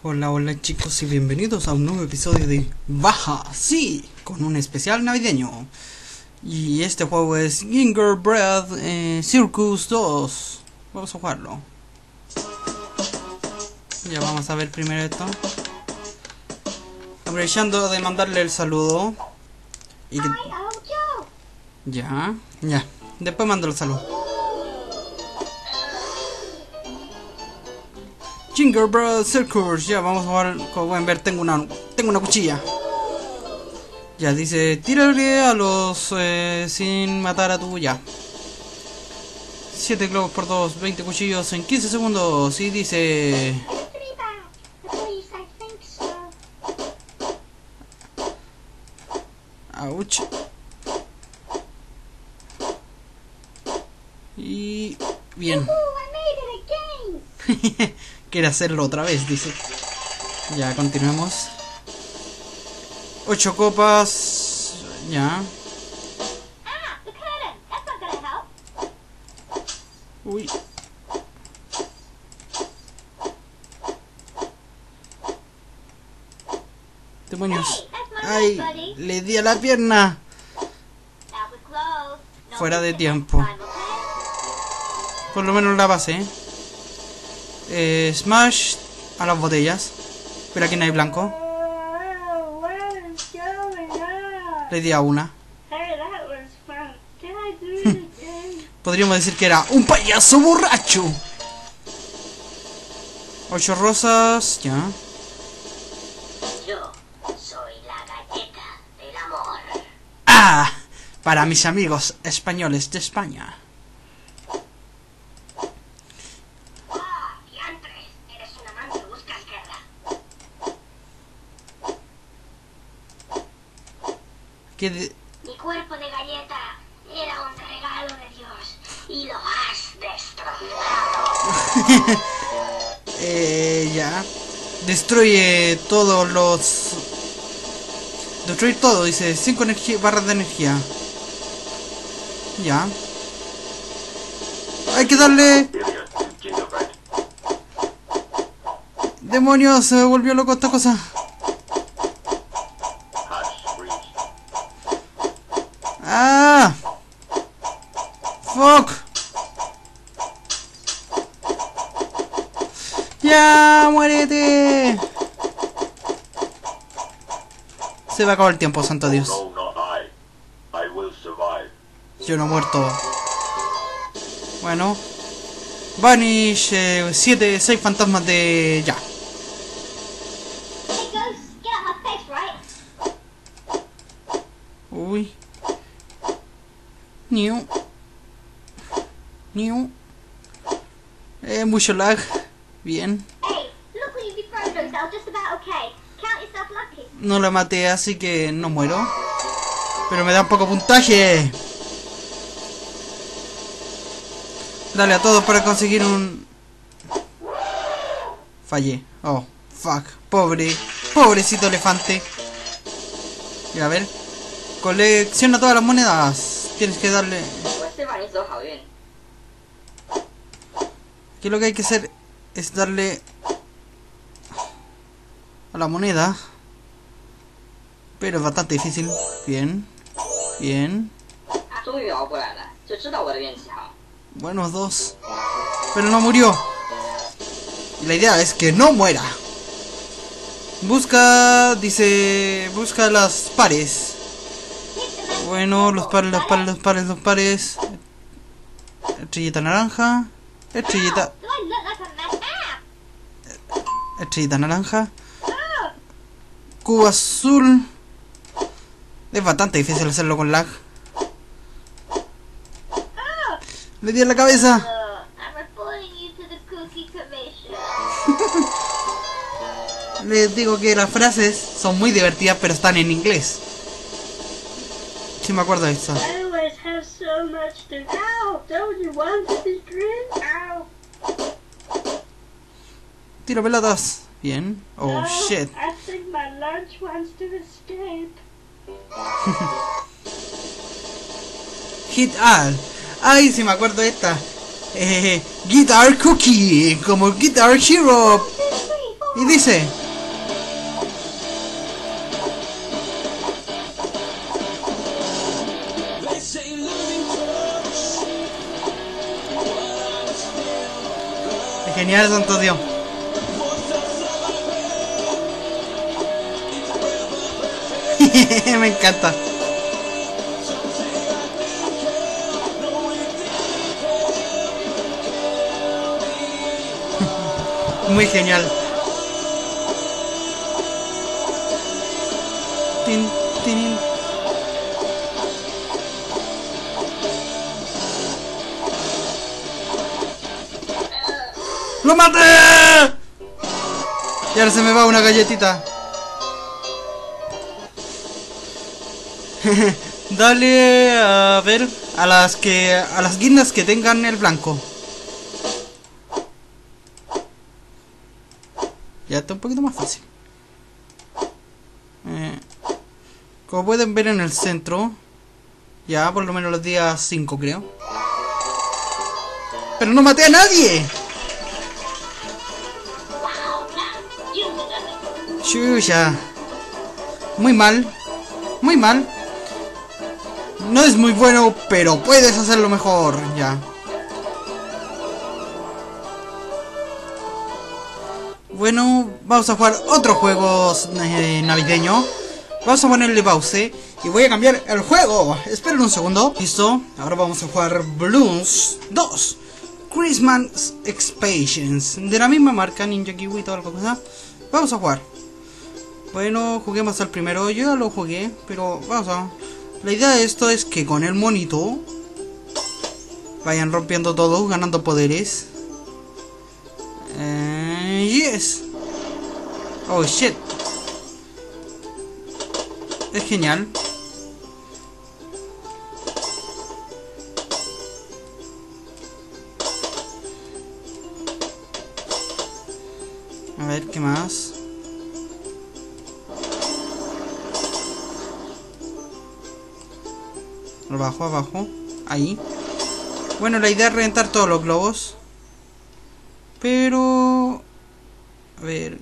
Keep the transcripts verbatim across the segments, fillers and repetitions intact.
Hola, hola chicos y bienvenidos a un nuevo episodio de Baja, sí, con un especial navideño. Y este juego es Gingerbread eh, Circus dos. Vamos a jugarlo. Ya vamos a ver primero esto. Aprovechando de mandarle el saludo. Y que... Ya, ya. Después mando el saludo. Gingerbread Circus, ya vamos a jugar. Como pueden ver, tengo una tengo una cuchilla. Ya dice, tírale a los eh, sin matar a tu ya. siete globos por dos, veinte cuchillos en quince segundos. Y dice... Ouch. Y... bien. Quiere hacerlo otra vez, dice. Ya, continuemos. Ocho copas. Ya. Uy. Demonios. Ay, le di a la pierna. Fuera de tiempo. Por lo menos la pasé. Eh, smash a las botellas. Pero aquí no hay blanco. Le di a una. Podríamos decir que era un payaso borracho. Ocho rosas, ya. Yo soy la galleta del amor. Ah, para mis amigos españoles de España. ¿Qué de... Mi cuerpo de galleta era un regalo de Dios y lo has destrozado. eh, ya. Destruye todos los... Destruir todo, dice. Cinco energía, barras de energía. Ya. Hay que darle... ¡Demonios! Se me volvió loco esta cosa. ¡Ah! ¡Fuck! ¡Ya! ¡Muérete! Se va a acabar el tiempo, santo Dios. Yo no he muerto. Bueno. Vanish, eh, siete, seis fantasmas de... ya. Uy. Niu. Niu. Eh, mucho lag. Bien. No la maté, así que no muero. Pero me da poco puntaje. Dale a todos para conseguir un... Fallé. Oh, fuck. Pobre. Pobrecito elefante. Y a ver. Colecciona todas las monedas. Tienes que darle... Aquí lo que hay que hacer es darle a la moneda. Pero es bastante difícil. Bien. Bien. Buenos dos. Pero no murió. Y la idea es que no muera. Busca... Dice... Busca las pares. Bueno, los pares, los pares, los pares, los pares. Estrellita naranja. Estrellita. Estrellita naranja. Cubo azul. Es bastante difícil hacerlo con lag. Le di en la cabeza. Les digo que las frases son muy divertidas, pero están en inglés. Sí me acuerdo de eso. Tiro pelotas. Bien. Oh shit. Hit all. Ay, sí me acuerdo de esta. Eh, Guitar Cookie. Como Guitar Hero. Y dice... Genial, santo Dios. Me encanta. Muy genial. Tin, tin. ¡Lo maté! Y ahora se me va una galletita. Dale a ver a las que a las guindas que tengan el blanco. Ya está un poquito más fácil. Eh, como pueden ver en el centro, ya por lo menos los días cinco creo. Pero no maté a nadie. Chuya. Muy mal. Muy mal. No es muy bueno, pero puedes hacerlo mejor. Ya. Bueno, vamos a jugar otro juego eh, navideño. Vamos a ponerle pause y voy a cambiar el juego. Esperen un segundo. Listo. Ahora vamos a jugar Bloons dos. Christmas Expansions. De la misma marca, Ninja Kiwi y toda la cosa. Vamos a jugar. Bueno, juguemos al primero. Yo ya lo jugué, pero vamos a... La idea de esto es que con el monito vayan rompiendo todo, ganando poderes. Uh, yes. Oh shit. Es genial. A ver, ¿qué más? Abajo, abajo. Ahí. Bueno, la idea es reventar todos los globos. Pero... A ver...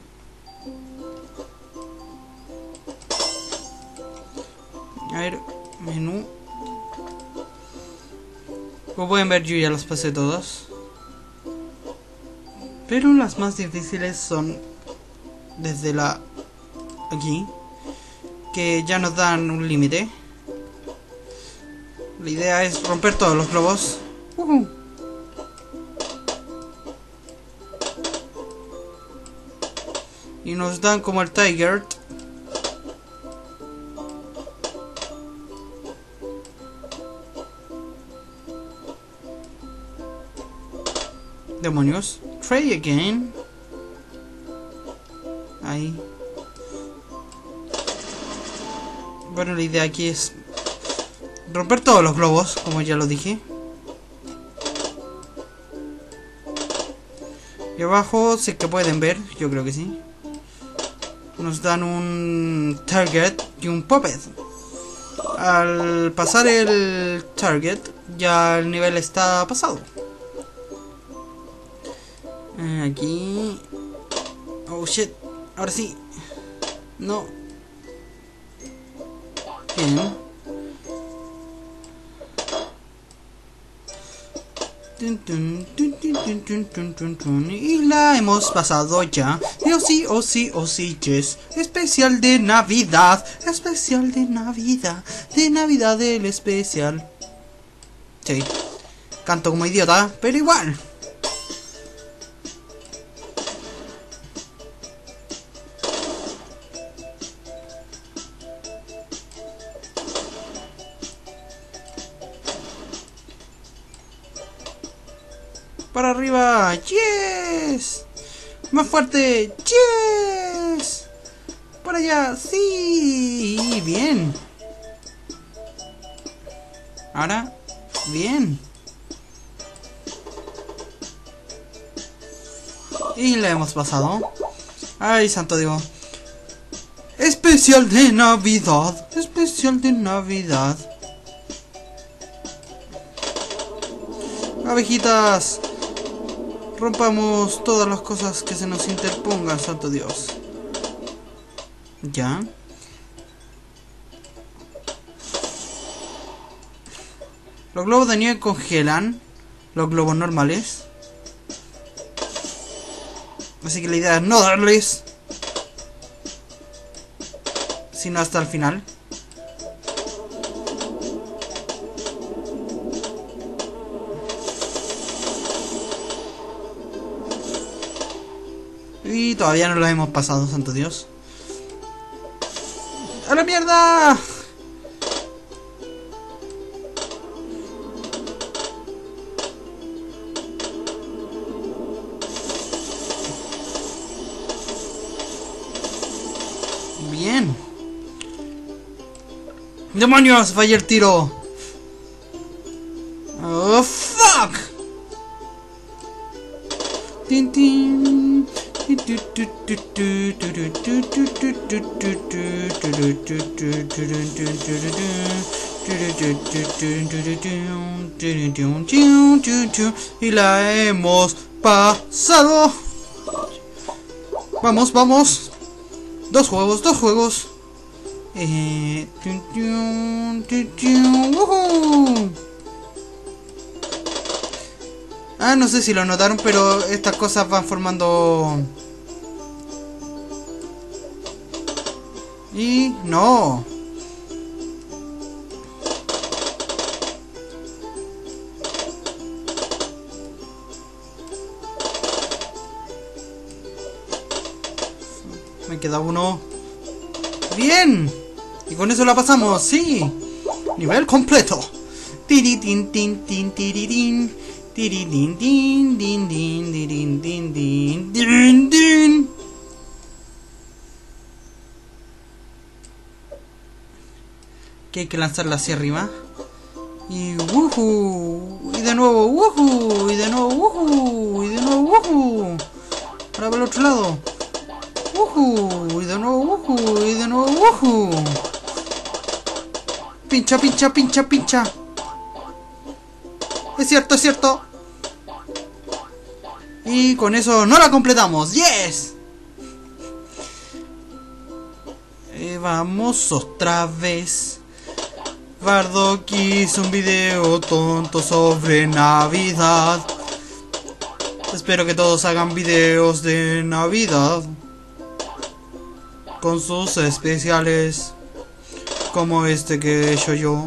A ver... Menú... Como pueden ver, yo ya los pasé todos. Pero las más difíciles son... Desde la... Aquí. Que ya nos dan un límite. La idea es romper todos los globos. Uh-huh. Y nos dan como el Tiger. Demonios. Try again. Ahí. Bueno, la idea aquí es romper todos los globos, como ya lo dije. Y abajo sí que pueden ver, yo creo que sí. Nos dan un target y un puppet. Al pasar el target, ya el nivel está pasado. Eh, aquí. Oh shit. Ahora sí. No. Bien. Y la hemos pasado ya. Y oh sí, oh sí, oh sí, yes. Especial de Navidad. Especial de Navidad. De Navidad del especial. Sí. Canto como idiota, pero igual. Para arriba, yes. Más fuerte, yes. Para allá, sí. Bien. Ahora, bien. Y la hemos pasado. Ay, santo Dios. Especial de Navidad. Especial de Navidad. Abejitas. Rompamos todas las cosas que se nos interpongan, santo Dios. Ya. Los globos de nieve congelan los globos normales. Así que la idea es no darles, sino hasta el final. Y todavía no los hemos pasado, santo Dios. ¡A la mierda! Bien. ¡Demonios! Fallé el tiro. ¡Oh, fuck! Tin, tin. Y la hemos pasado. Vamos, vamos. Dos juegos, dos juegos. Eh, ah, no sé si lo notaron, pero estas cosas van formando... Y... ¡no! Me queda uno. ¡Bien! Y con eso la pasamos, ¡sí! Nivel completo. Tiritin, tin, tin, tiririn. Tiririn, din, din, din, din, din, din, din, din. Que hay que lanzarla hacia arriba. Y wuhu. Y de nuevo wuhu. Y de nuevo wuhu. Y de nuevo wuhu. Ahora para el otro lado. Wuhu. Y de nuevo wuhu. Y de nuevo wuhu. Pincha, pincha, pincha, pincha. Es cierto, es cierto. Y con eso no la completamos. ¡Yes! Y vamos otra vez. Bardock hizo un video tonto sobre Navidad. Espero que todos hagan videos de Navidad con sus especiales, como este que he hecho yo.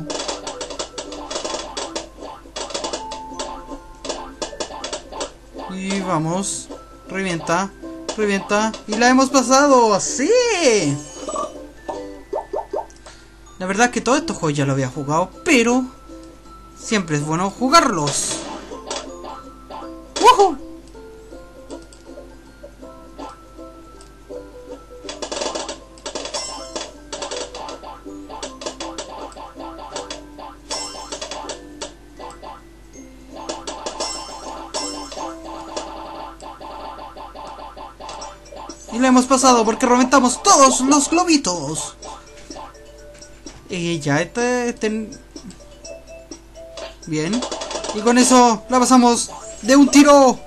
Y vamos, revienta, revienta, y la hemos pasado, ¡sí! La verdad es que todos estos juegos ya lo había jugado, pero siempre es bueno jugarlos. ¡Woohoo! Y lo hemos pasado porque reventamos todos los globitos. Y ya este, este... Bien. Y con eso la pasamos de un tiro.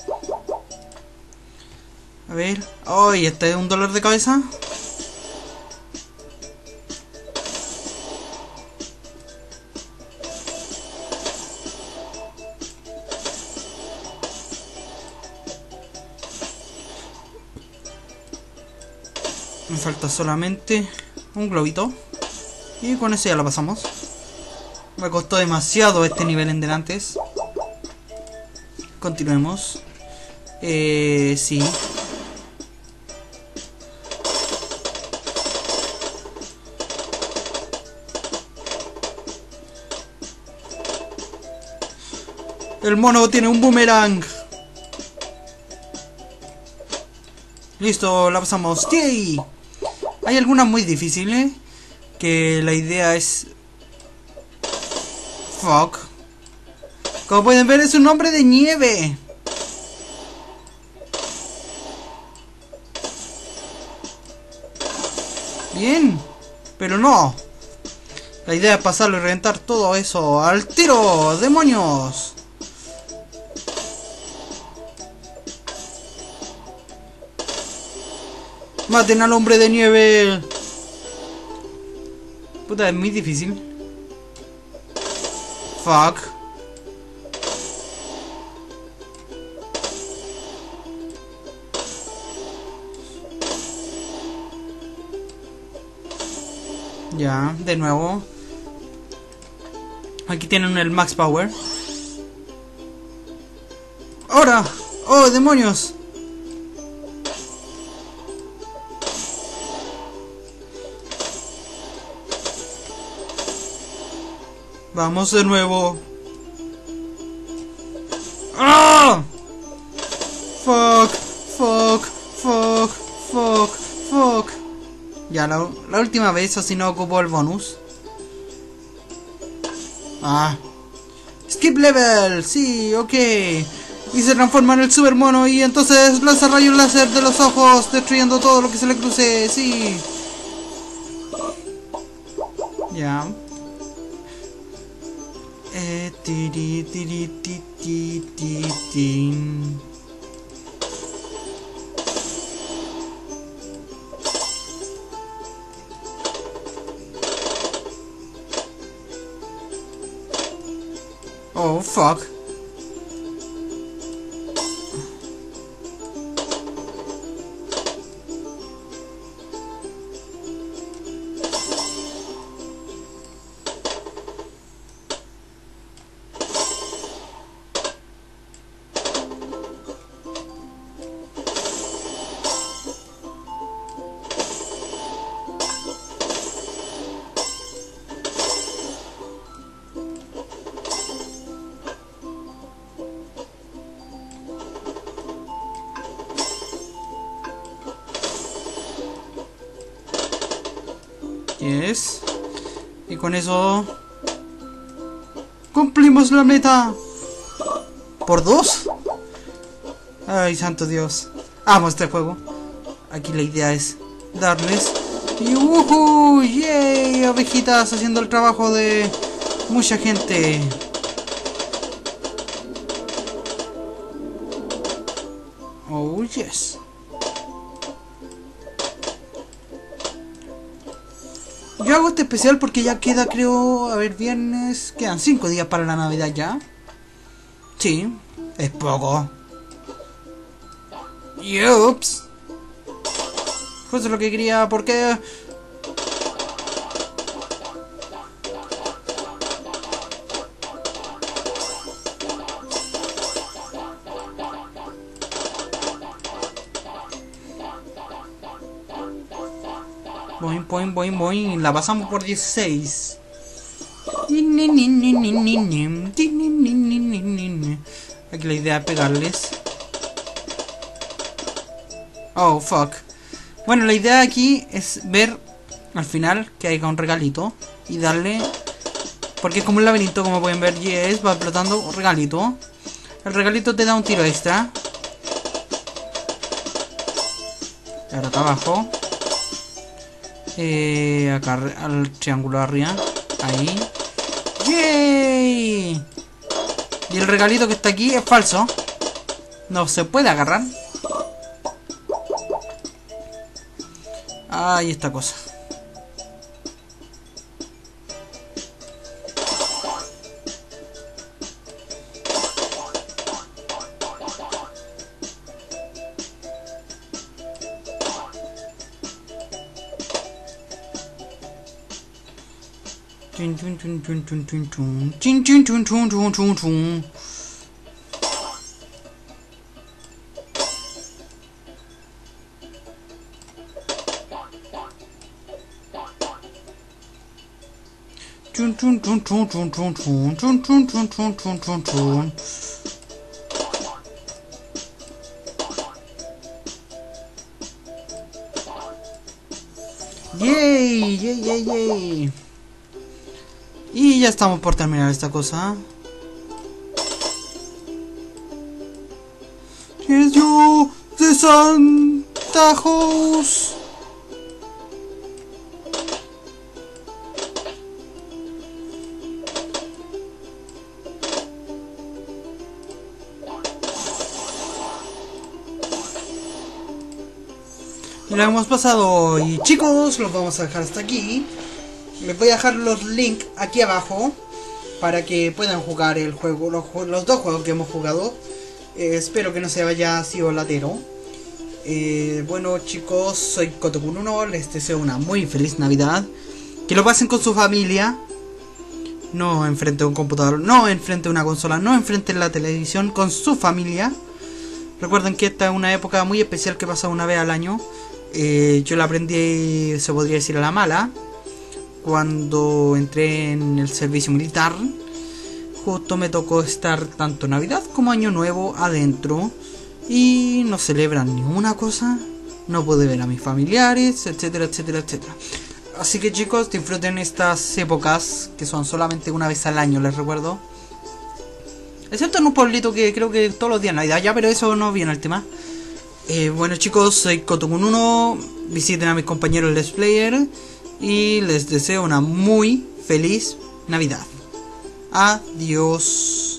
A ver. Ay, este es un dolor de cabeza. Me falta solamente un globito. Y con eso ya la pasamos. Me costó demasiado este nivel en delantes. Continuemos. Eh, sí. El mono tiene un boomerang. Listo, la pasamos. ¡Yay! Hay algunas muy difíciles, que la idea es... Fuck. Como pueden ver, es un hombre de nieve. Bien. Pero no. La idea es pasarlo y reventar todo eso al tiro. ¡Demonios! Maten al hombre de nieve. Puta, es muy difícil. Fuck. Ya, de nuevo. Aquí tienen el max power. ¡Ahora! ¡Oh, demonios! Vamos de nuevo. ¡Ah! Fuck, fuck, fuck, fuck, fuck. Ya, la, la última vez, así no ocupo el bonus. Ah. Skip level, sí, ok. Y se transforma en el super mono y entonces lanza rayos láser de los ojos, destruyendo todo lo que se le cruce, sí. Ya. Eh, tiri, tiri, ti, ti, ti, tin. Oh, fuck. Yes. Y con eso cumplimos la meta. ¿Por dos? Ay, santo Dios. Amo este juego. Aquí la idea es darles. Y ¡uhu! ¡Yay! Ovejitas haciendo el trabajo de mucha gente. Oh, yes. Yo hago este especial porque ya queda, creo, a ver, viernes... Quedan cinco días para la Navidad ya. Sí, es poco. Yups. Justo lo que quería, porque... Boing, boing, boing, boing. La pasamos por dieciséis. Aquí la idea es pegarles. Oh, fuck. Bueno, la idea aquí es ver al final que haya un regalito y darle... Porque es como un laberinto, como pueden ver. Yes, va explotando un regalito. El regalito te da un tiro extra. Ahora acá abajo. Eh, acá al triángulo arriba. Ahí. ¡Yay! Y el regalito que está aquí es falso. No se puede agarrar. Ahí esta cosa. Chun chun chun chun chun chun chun chun chun chun chun chun chun chun. Chun chun chun chun chun chun chun chun chun chun chun chun chun chun. Yay, yay, yay, yay. Y ya estamos por terminar esta cosa. Es yo de Santa Claus. Y lo hemos pasado. Y chicos, los vamos a dejar hasta aquí. Les voy a dejar los links aquí abajo para que puedan jugar el juego, los, los dos juegos que hemos jugado. Eh, espero que no se haya sido latero. Eh, bueno chicos, soy Kotokun uno, les deseo una muy feliz Navidad. Que lo pasen con su familia. No enfrente de un computador, no enfrente de una consola, no enfrente de la televisión, con su familia. Recuerden que esta es una época muy especial que pasa una vez al año. Eh, yo la aprendí, se podría decir, a la mala, cuando entré en el servicio militar. Justo me tocó estar tanto Navidad como Año Nuevo adentro y no celebran ninguna cosa. No pude ver a mis familiares, etcétera, etcétera, etcétera. Así que chicos, disfruten estas épocas que son solamente una vez al año, les recuerdo. Excepto en un pueblito que creo que todos los días Navidad ya, pero eso no viene al tema. Eh, bueno chicos, soy Kotokun uno, visiten a mis compañeros Let's Player y les deseo una muy feliz Navidad. Adiós.